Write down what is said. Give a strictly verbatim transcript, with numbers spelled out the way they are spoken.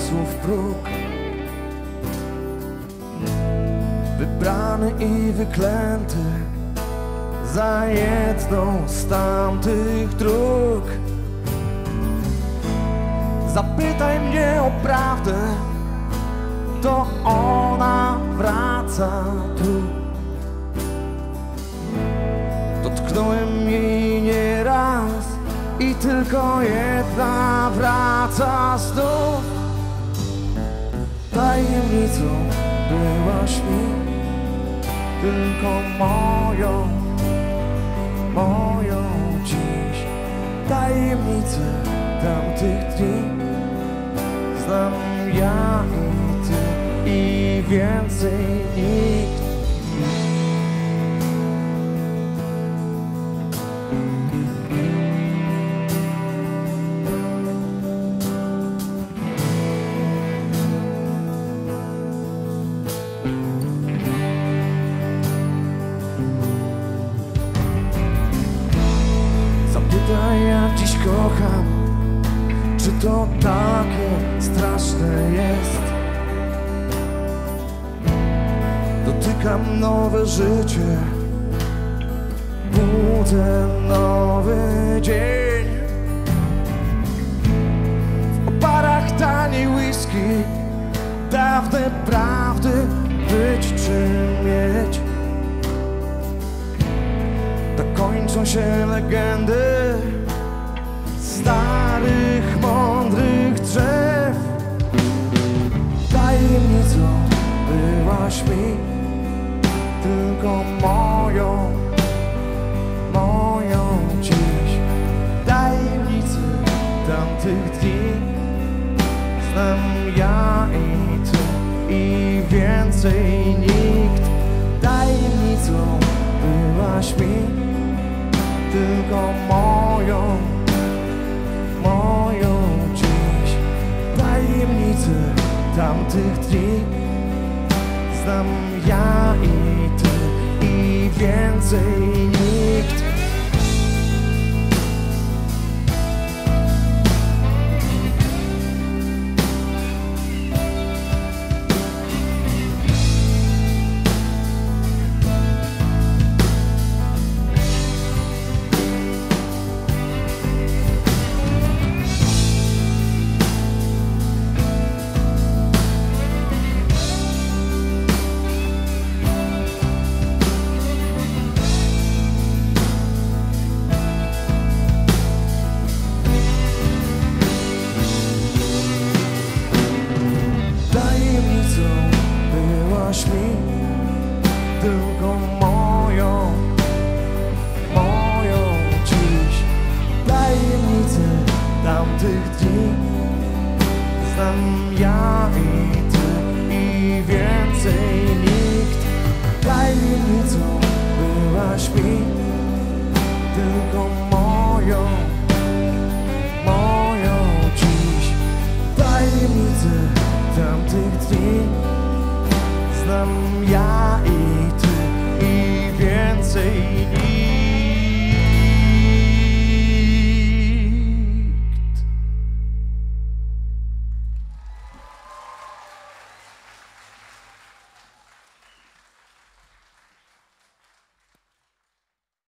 słów próg, wybrany i wyklęty za jedną z tamtych dróg. Zapytaj mnie o prawdę, to ona wraca tu. Dotknąłem jej nieraz i tylko jedna wraca znów. Tajemnicą byłaś mi, tylko moją, moją dziś. Tajemnicę tamtych dni znam ja i ty i więcej nikt. Zapytaj, jak dziś kocham, czy to takie straszne jest? Dotykam nowe życie, budzę nowy dzień. W oparach taniej whisky, dawne prawdy być czy mieć. Dokończą się legendy starych, mądrych drzew. Tajemnicą byłaś mi, tylko moją, moją dziś. Tajemnicy tamtych dni znam ja i ty i więcej nikt. Tajemnicą byłaś mi, tylko moją, moją dziś. Tajemnicy tamtych dni znam ja i ty i więcej nikt. Byłaś mi, tylko moją, moją dziś. Tajemnice tamtych dni znam ja i ty i więcej nikt. Tajemnicą byłaś mi, tylko moją, moją dziś. Tajemnice tamtych dni znam ja i ty i więcej nikt.